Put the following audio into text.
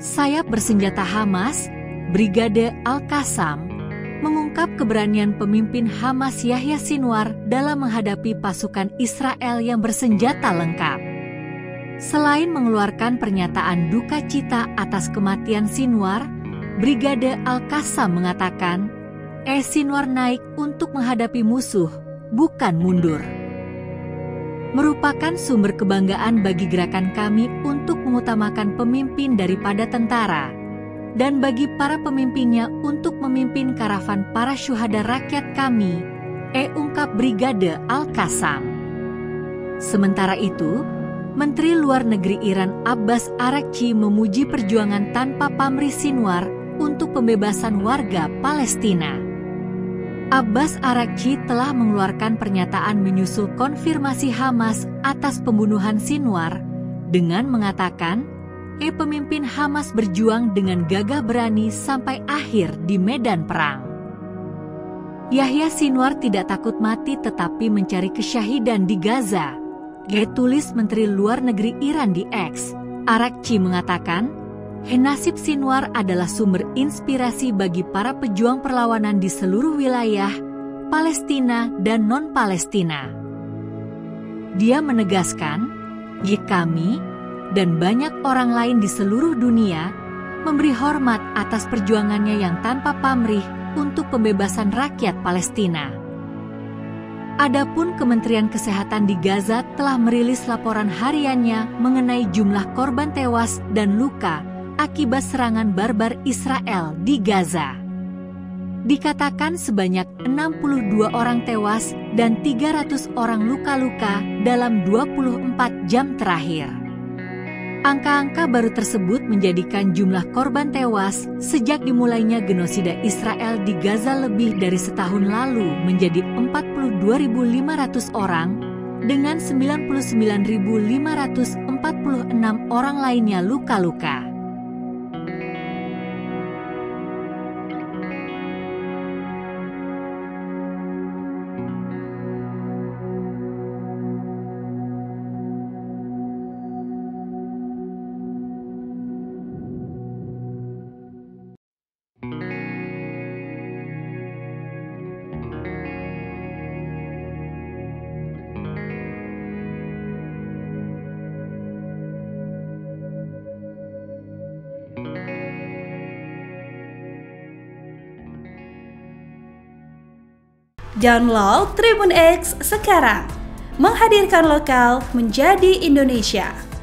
Sayap bersenjata Hamas, Brigade Al-Qassam, mengungkap keberanian pemimpin Hamas Yahya Sinwar dalam menghadapi pasukan Israel yang bersenjata lengkap. Selain mengeluarkan pernyataan duka cita atas kematian Sinwar, Brigade Al-Qassam mengatakan, Sinwar naik untuk menghadapi musuh, bukan mundur. Merupakan sumber kebanggaan bagi gerakan kami untuk mengutamakan pemimpin daripada tentara, dan bagi para pemimpinnya untuk memimpin karavan para syuhada rakyat kami, ungkap Brigade Al-Qassam. Sementara itu, Menteri Luar Negeri Iran Abbas Araghchi memuji perjuangan tanpa pamrih Sinwar untuk pembebasan warga Palestina. Abbas Araghchi telah mengeluarkan pernyataan menyusul konfirmasi Hamas atas pembunuhan Sinwar dengan mengatakan, pemimpin Hamas berjuang dengan gagah berani sampai akhir di medan perang. Yahya Sinwar tidak takut mati tetapi mencari kesyahidan di Gaza, tulis Menteri Luar Negeri Iran di X. Araghchi mengatakan, nasib Sinwar adalah sumber inspirasi bagi para pejuang perlawanan di seluruh wilayah, Palestina dan non-Palestina. Dia menegaskan, kami dan banyak orang lain di seluruh dunia memberi hormat atas perjuangannya yang tanpa pamrih untuk pembebasan rakyat Palestina. Adapun Kementerian Kesehatan di Gaza telah merilis laporan hariannya mengenai jumlah korban tewas dan luka akibat serangan barbar Israel di Gaza. Dikatakan sebanyak 62 orang tewas dan 300 orang luka-luka dalam 24 jam terakhir. Angka-angka baru tersebut menjadikan jumlah korban tewas sejak dimulainya genosida Israel di Gaza lebih dari setahun lalu menjadi 42.500 orang, dengan 99.546 orang lainnya luka-luka. Download Tribun X sekarang, menghadirkan lokal menjadi Indonesia.